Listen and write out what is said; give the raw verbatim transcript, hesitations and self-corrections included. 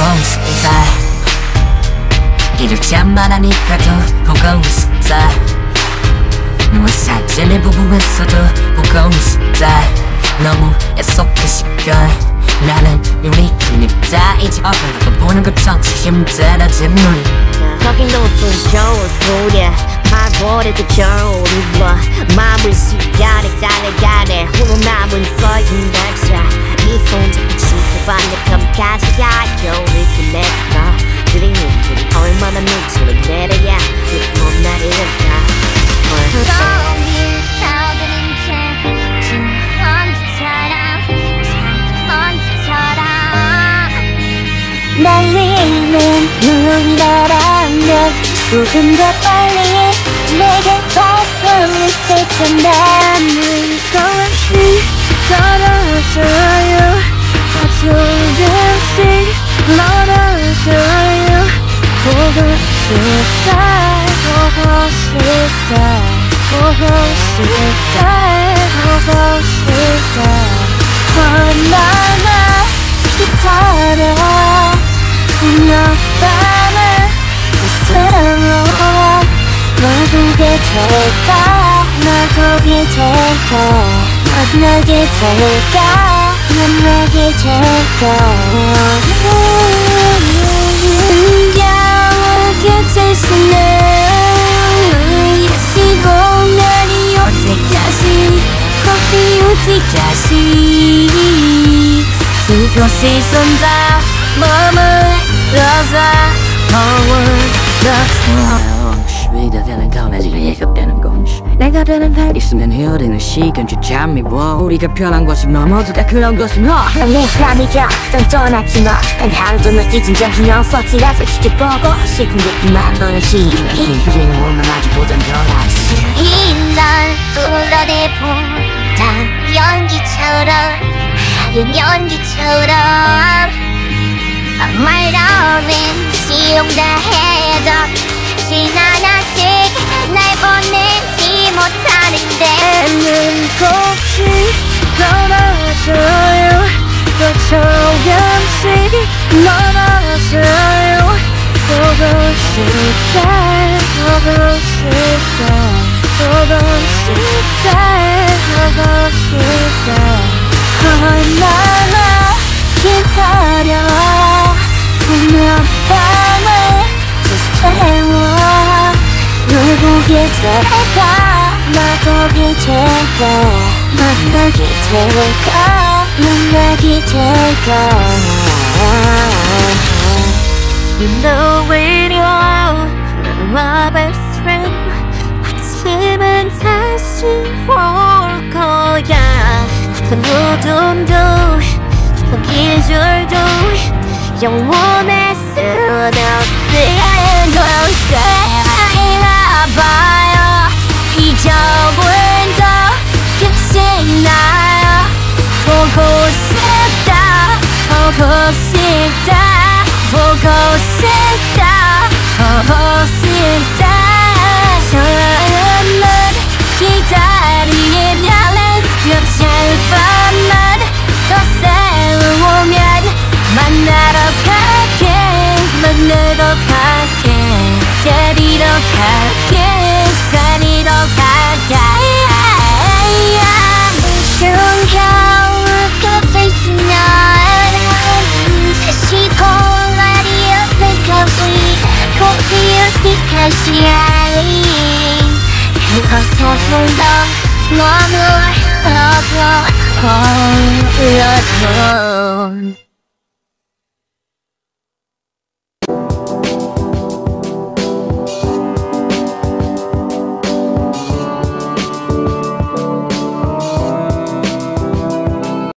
무거운 숫자 이럴 잠만 하니까 더 무거운 숫자 너와 사진을 보고있어도 무거운 숫자 너무 애써 그 시간 나는 우리 그립자 이제 어른하고 보는 것 전체 힘들어진 눈이 거긴 높은 겨울보다 말보다도 겨울이 와 마음을 시간에 달려가네 홀로 남은 서인 날짜 네 손잡고 지켜봤네 깜깜하지가 겨울을 끝냈다 그리고 우리 얼마나 눈치를 내려야 예쁜 날이 될까 거울 타오르는 채 지금 언제처럼 참 언제처럼 날리는 눈이 날아오면 조금 더 빨리 내게 와서 있을 텐데 조금씩 떨어져요 조금씩 멀어져요 보고 싶다 보고 싶다 보고 싶다 보고 싶다 얼마나 기다려 분명 밤에 스스로 널 보게 될까 널 보게 될까 만나게 될까 만나게 될까 흥겨운 곁에 있는 우리의 시공간이 어디까지 커피 어디까지 그곳이 손자 머물러서 머물러서 위가 되는 강아지가 예급되는 건 내가 되는 날 있으면 흐르는 시간 주잠이 와 우리가 편한 것은 너 모두가 그런 것은 너 내 밤이가 넌 떠났지만 단 하루도 느끼진 정신형 서치라서 지켜보고 싶은 듯만 너의 시간이 오면 아직보단 더 낫지 이날 불러내보다 연기처럼 하얀 연기처럼 말로는 시용다 해도 진 하나씩 날 보내지 못하는데 눈곱이 떨어져요 또 조금씩 멀어져요 보고 싶다 보고 싶다 보고 싶다 보고 싶다 얼마나 기다려 분명 밤을 세워 널 보게 될까 나보게 될까 만나게 될까 만나게 될까 You know it all my best friend 아침은 다시 올 거야 그 어둠도 그 계절도 영원할 수는 없는 걸까 봐요 이적은 더 끝이 나요 보고 싶다 보고 싶다 보고 싶다 보고 싶다 저는 기다리면 몇칠 밤만 더 세우면 만나러 갈게 만나러 갈게 데리러 갈게 데리러 갈게 무슨 겨울 끝에 있으면 다시 공간이 어떡하지 꼭 피울 때까지 그것에 손도 머물러서 어,